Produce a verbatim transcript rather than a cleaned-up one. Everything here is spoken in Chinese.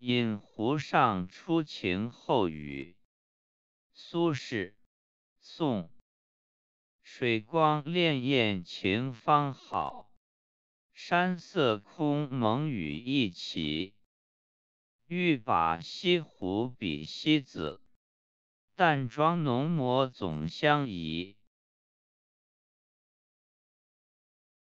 引湖上初晴后雨。苏轼，宋。水光潋滟晴方好，山色空蒙雨亦奇。欲把西湖比西子，淡妆浓抹总相宜。